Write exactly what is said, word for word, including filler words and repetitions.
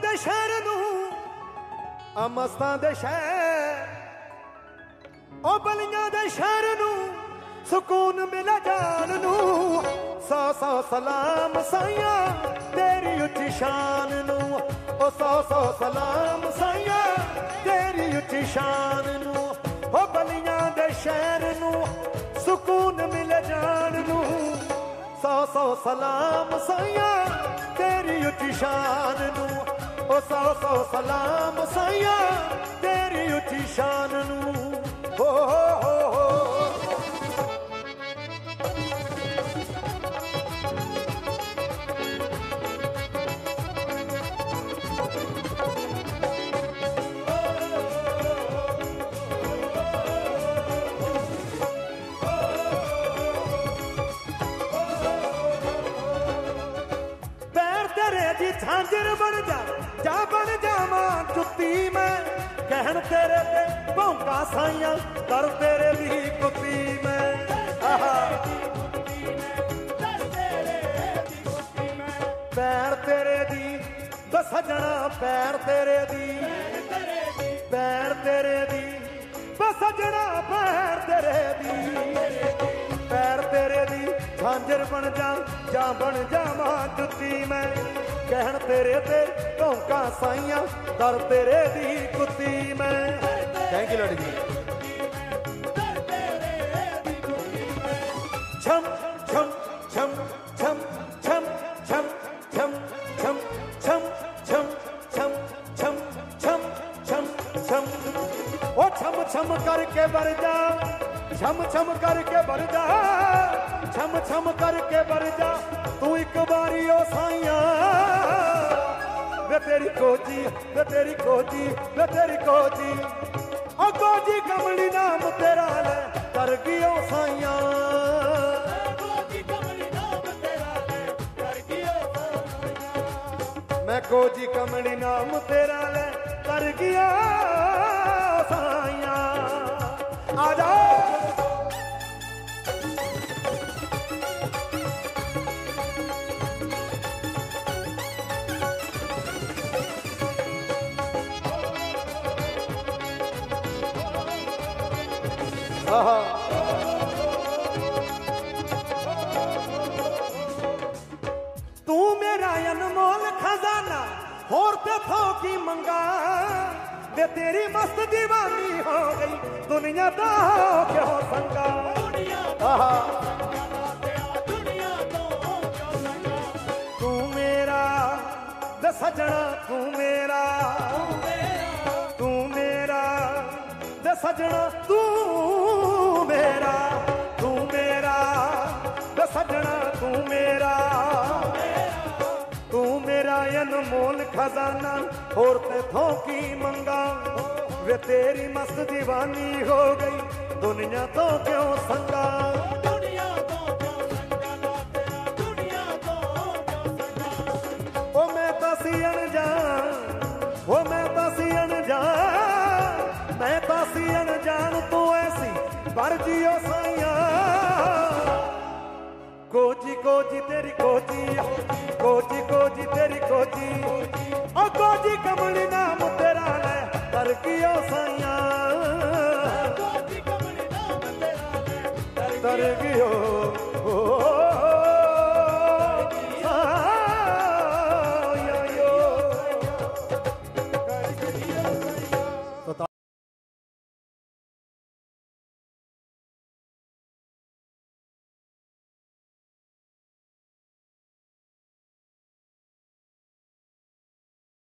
दे शहर नू आ मस्तां दे शहर ओ बलियां दे शहर नू सुकून मिले जान नू सौ सौ सलाम साइया तेरी उच्ची शान नू ओ सौ सौ सलाम साइया तेरी उच्ची शान नू ओ बलियां दे शहर नू सुकून मिले जान नू सौ सौ सलाम साइया तेरी उच्ची शान नू ओ सौ सौ सलाम साइया तेरी उच्ची शान नू हो हो हो हो झांझर बन जा जा बन जावा चुत्ती मैं कहन तेरे ते भौंका साइया कर तेरे दी कुत्ती मैं पैर तेरे दी बसजना पैर तेरे दी पैर तेरे दी बसजना पैर तेरे दी पैर तेरे दी झांझर बन जा जा बन जावा चुत्ती मैं कहन तेरे ते भौंका साइया कर तेरे दी कुत्ती मैं थैंक यू लड़की छम छम छम छम छम छम छम छम छम छम छम छम छम छम छम ओ छम छम करके बर जा छम छम करके बर जा छम छम करके बर जा तू एक बारी ओ साइया वे तेरी कोजी वे तेरी कोजी वे तेरी कोजी ओ कोजी कमली नाम तेरा ले कर गियो साइया मैं कोजी कमली नाम तेरा ले कर गिया साइया आ जा तू मेरा अनमोल खजाना होर ते थो की मंगा वे तेरी मस्त दीवानी हो गई दुनिया दा क्यों संगा तू मेरा दे सजना तू मेरा तू मेरा दे सजना तू मेरा तू मेरा दे सजना तू मेरा तू मेरा अनमोल खजाना होर ते थों की मंगा वे तेरी मस्त दीवानी हो गई दुनिया तो क्यों संगा ओ मैं तासी अनजान ओ मैं तासी अनजान मैं तासी अनजान तू ऐसी पर जियो साइया कोजी कोजी तेरी कोजी कोजी कोजी तेरी कोजी ओ कोजी कमली नाम तेरा ले कर कियो साइया